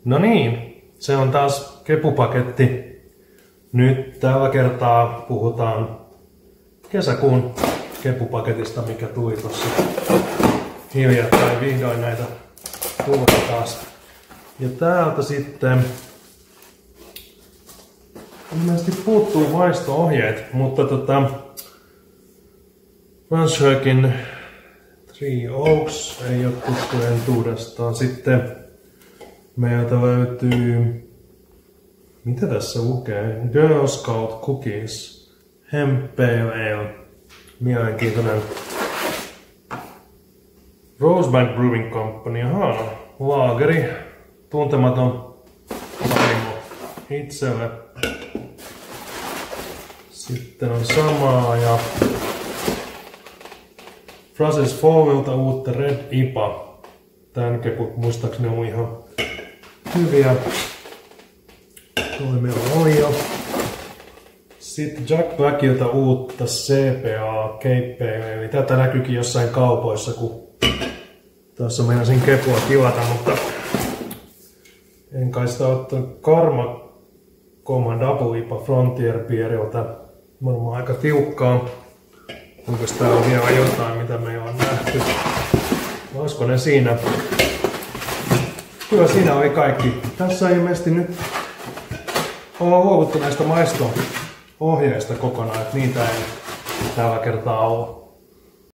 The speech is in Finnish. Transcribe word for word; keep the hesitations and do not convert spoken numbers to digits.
No niin, se on taas kepupaketti. Nyt tällä kertaa puhutaan kesäkuun kepupaketista, mikä tuli tuossa hiljattain. Vihdoin näitä tulee taas. Ja täältä sitten ilmeisesti puuttuu maisto-ohjeet, mutta tota Franschhoekin Three Oaks ei ole tuttu entuudestaan. Sitten meiltä löytyy, mitä tässä lukee? Girl Scout Cookies, Hemp Pale Ale, mielenkiintoinen. Rosebank Brewing Company, ahaa, laageri, tuntematon vaimo itselle. Sitten on samaa ja Fraser's Fallilta uutta Red I P A. Tän keput muistaakseni on ihan hyviä. Toi meillä on jo. Sitten Jack Blackilta uutta C P A Cape Ale, eli tätä näkyykin jossain kaupoissa, kun tässä meinasin kepua tilata, mutta en kai sitä ottanut. Karma Coma Double I P A Frontier Beeriltä. Varmaan aika tiukkaa. Onko täällä vielä jotain, mitä me on nähty? Olisiko ne siinä? Kyllä siinä oli kaikki. Tässä ilmeisesti nyt ollaan luovuttu näistä maisto-ohjeista kokonaan, että niitä ei tällä kertaa ole.